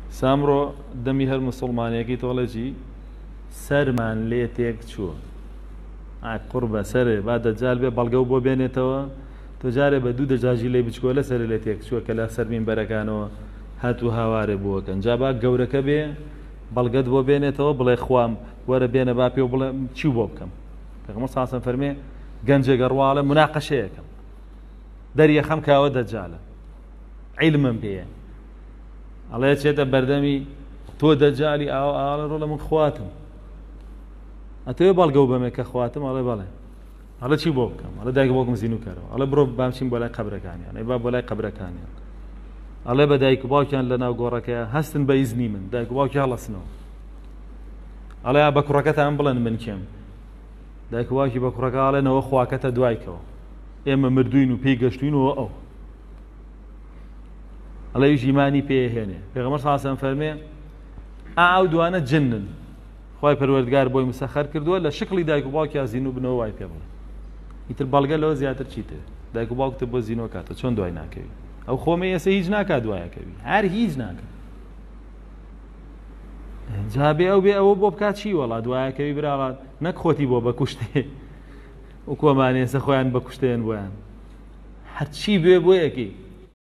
سامڕۆ دەمی هەر مسڵمانێکی تۆڵەجی سەرمان لێ تێک چووە قوربە سەرێ با دەجال بێ بەڵگە و بۆ بێنێتەوە تۆ جارێ بە دوو دەجاژی لێ بچکۆ لە سەر لێ تێک چووە کە لە سەر مینبەرەکانەوە هاتوو هاوارێ بووەکەن جا با گەورەکە بێ بەڵگەت بۆ بێنێتەوە بڵێ خوام وەرە بێنە با پێ و بڵێ چی بۆ بکەم پێغەمبەر صلی الله علیه و سلم فەرمێ گەنجێک ڕواڵە مناقەشەیەکەم دەریەخەم کاوە دەجالە عیلمم پێیە ئەڵێ چێتە بەردەمی تۆ دەجالی ئاڵە ڕۆ لە من خواتم ئەتەوێ بەڵگە و بەمێ کە خواتم ئەڵێ بەڵێ ئەڵە چی بۆ بکەم ئەڵە دایک بۆکم زین و کەرەوە ئەڵێ بڕۆ بامچین بۆ لای قەبرەکانیان ئەی با بۆ لای قەبرەکانیان ئەڵێ بە دایک و باوکیان لە ناو گۆڕەکەیە هەستن بە ئیزنی من دایک و باوکی هەڵەسنەوە ئەڵێ بە کوڕەکەتان بڵێن من کێم دایک و باوکی بە کوڕەکە ئاڵێنەوە خواکەتە دوایکەوە ئێمە مردوین و پێی گەشتوینەوە ئەو ئەڵێ ژیمانی پێهێنێ پێغەمبەر صلی الله علیه و سلم فەرمێ ئاو دوانە جنن خوای پەروەردگار بۆی مسەخەر کردووە لە شکلی دایک و باوکی زین و بنەوە وای پێ بڵێ ئیتر بەڵگە لەوە زیاتر چیتر دایک و باوکت بۆ زینۆ کاتە چۆن دوای ناکەوی ئەو خۆمە ئێستا هیچ ناکات دوایەکەوی هەر هیچ ناکات جا بێ ئەو بێ ئەوە بۆ بکات چی وەڵا دوایەکەوی براڵات نەک خۆتی بۆ بە کوشتێ و کۆمانێسە خۆیان بە کوشتێن بۆیان هەرچی بێ بۆ یەکی